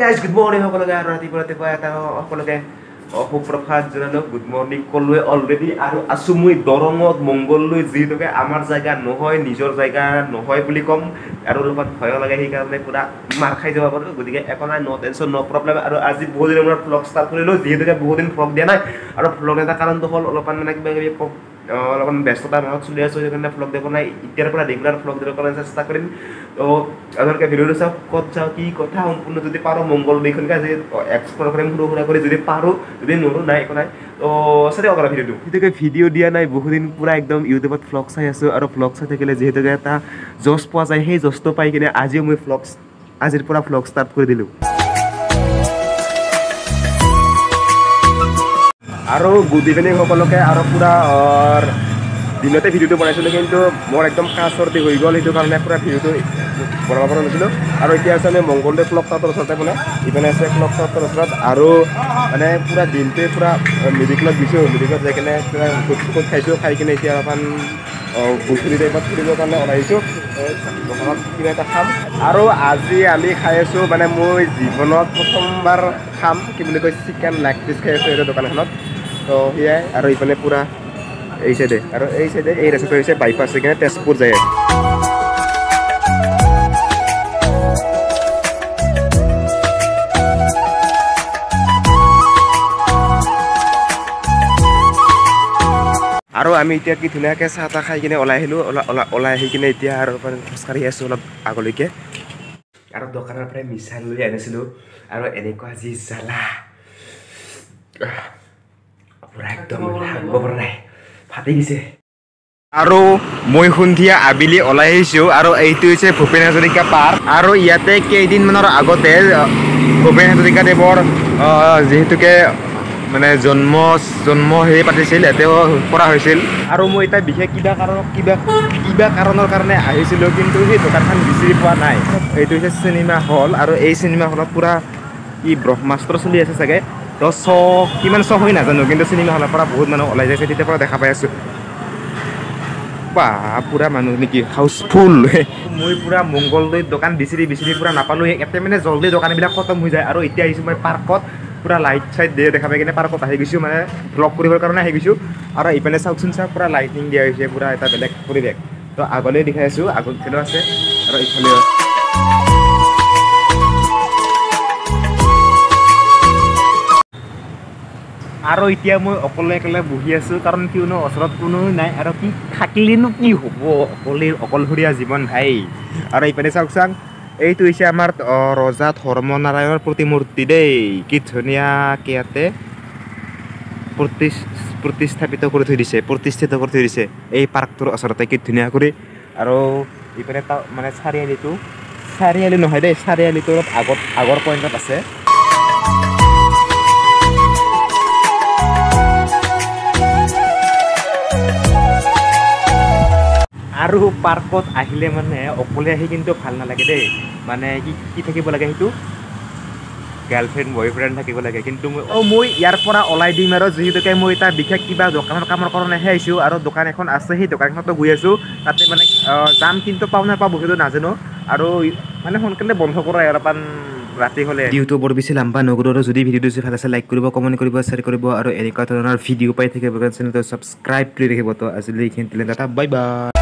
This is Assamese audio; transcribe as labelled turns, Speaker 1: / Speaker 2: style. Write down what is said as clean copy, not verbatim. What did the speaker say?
Speaker 1: গাইজ গুড মৰ্ণিং সকলোকে আৰু ৰাতিপুৱা এটা সকলোকে সুপ্ৰভাত জনালো গুড মৰ্ণিং কলোৱে অলৰেডি আৰু আছো মই দৰঙত মংগললৈ যিহেতুকে আমাৰ জায়গা নহয় নিজৰ জায়গা নহয় বুলি ক'ম আৰু অলপমান ভয় লাগে সেইকাৰণে পুৰা মাৰ খাই যাব পাৰোঁ গতিকে একো নাই ন' টেনশ্যন ন' প্ৰব্লেম আৰু আজি বহুত দিনৰ মূৰত ভ্লগ ষ্টাৰ্ট কৰিলোঁ যিহেতুকে বহুত দিন ভ্লগ দিয়া নাই আৰু ভ্লগ এটা কাৰণটো হ'ল অলপমান মানে কিবা কিবি অলপমান ব্যস্ততাৰ মাজত চলি আছোঁ সেইকাৰণে ভ্লগ দিব নাই এতিয়াৰ পৰা ৰেগুলাৰ ভ্লগ দিবৰ কাৰণে চেষ্টা কৰিম তো আপোনালোকে ভিডিঅ'টো চাওক ক'ত যাওঁ কি কথা সম্পূৰ্ণ যদি পাৰোঁ মংগল দেশখনকে আজি এক্সপ্ল'ৰ কৰিম সৰু সুৰা কৰি যদি পাৰোঁ যদি নোৱাৰোঁ নাই একো নাই তো চাই দিয়ক আৰু ভিডিঅ'টো যিহেতুকে ভিডিঅ' দিয়া নাই বহুদিন পূৰা একদম ইউটিউবত ভ্লগ চাই আছোঁ আৰু ভ্লগ চাই থাকিলে যিহেতুকে এটা জছ পোৱা যায় সেই জছটো পাই কিনে আজিও মই আজিৰ পৰা ভ্লগ ষ্টাৰ্ট কৰি দিলোঁ আৰু গুড ইভিনিং সকলোকে আৰু পূৰা দিনতে ভিডিঅ'টো বনাইছিলোঁ কিন্তু মোৰ একদম কাহ চৰ্দি হৈ গ'ল সেইটো কাৰণে পূৰা ভিডিঅ'টো বনাব পৰা নাছিলোঁ আৰু এতিয়া আছে আমি মংগলদৈ ক্লক টাউনৰ ওচৰতে মানে ইপিনে আছে ক্লক টাউনৰ ওচৰত আৰু মানে পূৰা দিনটোৱে পূৰা মেডিকেলত গৈছোঁ মেডিকেলত যাই কিনে পূৰা ফুড খাইছোঁ খাই কিনে এতিয়া অকণমান গুচুৰি টাইপত ফুৰিবৰ কাৰণে ওলাইছোঁ দোকানত কিবা এটা খাম আৰু আজি আমি খাই আছোঁ মানে মই জীৱনত প্ৰথমবাৰ খাম কি বুলি কয় চিকেন লেগ পিচ খাই আছোঁ এইটো দোকানখনত তো সেয়াই আৰু ইফালে পূৰা এই চাইডে আৰু এই চাইডে এই ৰাস্তাটো হৈছে বাইপাছ হৈ কিনে তেজপুৰ যায় আৰু আমি এতিয়া কি ধুনীয়াকৈ চাহ তাহ খাই কিনে ওলাই আহিলোঁ ওলাই আহি কিনে এতিয়া আৰু খোজকাঢ়ি আছোঁ অলপ আগলৈকে আৰু দোকানৰ পৰাই মিঠাই লৈ আনিছিলোঁ আৰু এনেকুৱা যি জ্বালা পূৰা একদম ভাবিব পৰা নাই ফাটি গৈছে আৰু মই সন্ধিয়া আবেলি ওলাই আহিছোঁ আৰু এইটো হৈছে ভূপেন হাজৰিকা পাৰ্ক আৰু ইয়াতে কেইদিনমানৰ আগতে ভূপেন হাজৰিকাদেৱৰ যিহেতুকে মানে জন্ম হেৰি পাতিছিল ইয়াতেও কৰা হৈছিল আৰু মই এতিয়া বিশেষ কিবা কাৰণৰ কাৰণে আহিছিলোঁ কিন্তু সেই দোকানখন বিচাৰি পোৱা নাই এইটো হৈছে চিনেমা হল আৰু এই চিনেমা হলত পূৰা ই ব্ৰহ্মাস্ত্ৰ চলি আছে চাগে তো কিমান চ হৈ নাজানো কিন্তু চিনেমা হলৰ পৰা বহুত মানুহ ওলাই যাইছে তেতিয়াৰ পৰা দেখা পাই আছোঁ বা পূৰা মানুহ নেকি হাউচফুল মই পূৰা মংগলদৈত দোকান বিচাৰি পূৰা নাপালোঁ ইয়াতে মানে জল্দি দোকানবিলাক খতম হৈ যায় আৰু এতিয়া আহিছোঁ মই পাৰ্কত পূৰা লাইট চাইট দিয়ে দেখা পাই কিনে পাৰ্কত আহি গৈছোঁ মানে ভ্লগ কৰিবৰ কাৰণে আহি গৈছোঁ আৰু ইপিনে চাওকচোন চাওক পূৰা লাইটিং দিয়া হৈছে পূৰা এটা বেলেগ পৰিৱেশ তো আগলৈ দেখাই আছোঁ আগফালেও আছে আৰু ইফালেও আৰু এতিয়া মই অকলে বহি আছোঁ কাৰণ কিয়নো ওচৰত কোনো নাই আৰু কি থাকিলেনো কি হ'ব অকলশৰীয়া জীৱন ভাই আৰু ইপিনে চাওক এইটো হৈছে আমাৰ ৰজা ধৰ্মনাৰায়ণৰ প্ৰতিমূৰ্তি দেই কি ধুনীয়াকৈ ইয়াতে প্ৰতিষ্ঠিত কৰি থৈ দিছে এই পাৰ্কটোৰ ওচৰতে কি ধুনীয়া কৰি আৰু ইপিনে মানে চাৰিআলি নহয় দেই চাৰিআলিটো অলপ আগৰ পইণ্টত আছে আৰু পাৰ্কত আহিলে মানে অকলে আহি কিন্তু ভাল নালাগে দেই মানে কি থাকিব লাগে সেইটো গাৰ্লফ্ৰেণ্ড বয়ফ্ৰেণ্ড থাকিব লাগে কিন্তু মই ইয়াৰ পৰা ওলাই দিম আৰু যিহেতুকে মই এটা বিশেষ কিবা দোকানৰ কামৰ কাৰণেহে আহিছোঁ আৰু দোকান এখন আছে সেই দোকানখনতো গৈ আছোঁ তাতে মানে যাম কিন্তু পাওঁ নাপাওঁ সেইটো নাজানো আৰু মানে সোনকালে বন্ধ কৰা অলপমান ৰাতি হ'লে ভিডিঅ'টো বৰ বেছি লাম্বা নকৰোঁ আৰু যদি ভিডিঅ'টো ভাল আছে লাইক কৰিব কমেণ্ট কৰিব শ্বেয়াৰ কৰিব আৰু এনেকুৱা ধৰণৰ ভিডিঅ' পাই থাকিব চেনেলটো ছাবস্ক্ৰাইব কৰি ৰাখিব তো আজিলৈ এইখিনি বাই বাই